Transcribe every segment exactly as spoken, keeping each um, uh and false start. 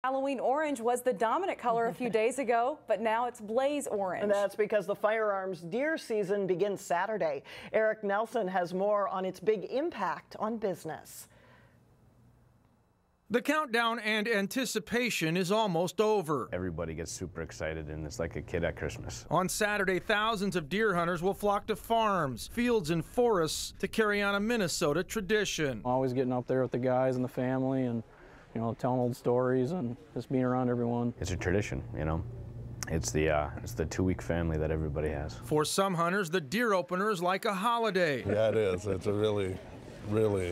Halloween orange was the dominant color a few days ago, but now it's blaze orange. And that's because the firearms deer season begins Saturday. Eric Nelson has more on its big impact on business. The countdown and anticipation is almost over. Everybody gets super excited, and it's like a kid at Christmas. On Saturday, thousands of deer hunters will flock to farms, fields, and forests to carry on a Minnesota tradition. Always getting up there with the guys and the family and, you know, telling old stories and just being around everyone. It's a tradition, you know. It's the, uh, it's the two-week family that everybody has. For some hunters, the deer opener is like a holiday. Yeah, it is. It's a really, really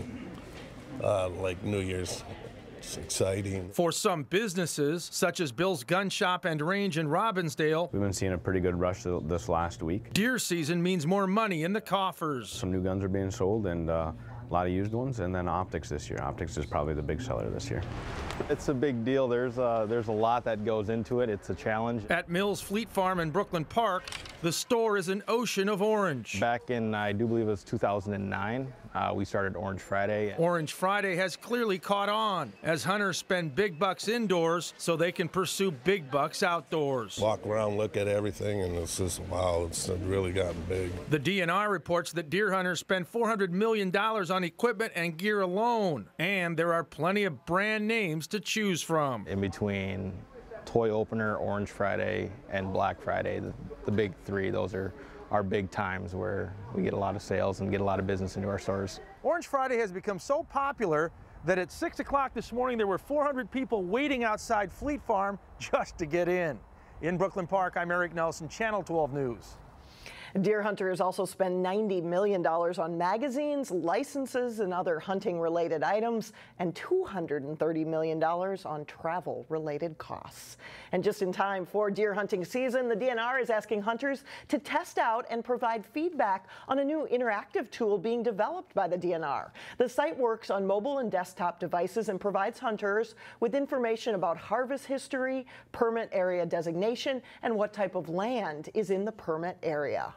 uh, like New Year's. It's exciting. For some businesses, such as Bill's Gun Shop and Range in Robbinsdale, we've been seeing a pretty good rush this last week. Deer season means more money in the coffers. Some new guns are being sold and uh, a lot of used ones, and then optics this year. Optics is probably the big seller this year. It's a big deal. There's a, there's a lot that goes into it. It's a challenge. At Mills Fleet Farm in Brooklyn Park, the store is an ocean of orange. Back in, I do believe it was two thousand nine, uh, we started Orange Friday. Orange Friday has clearly caught on as hunters spend big bucks indoors so they can pursue big bucks outdoors. Walk around, look at everything, and it's just, wow, it's really gotten big. The D N R reports that deer hunters spend four hundred million dollars on equipment and gear alone, and there are plenty of brand names to choose from. In between Toy Opener, Orange Friday, and Black Friday, the, the big three, those are our big times where we get a lot of sales and get a lot of business into our stores. Orange Friday has become so popular that at six o'clock this morning there were four hundred people waiting outside Fleet Farm just to get in. In Brooklyn Park, I'm Eric Nelson, Channel twelve News. Deer hunters also spend ninety million dollars on magazines, licenses, and other hunting-related items, and two hundred thirty million dollars on travel-related costs. And just in time for deer hunting season, the D N R is asking hunters to test out and provide feedback on a new interactive tool being developed by the D N R. The site works on mobile and desktop devices and provides hunters with information about harvest history, permit area designation, and what type of land is in the permit area.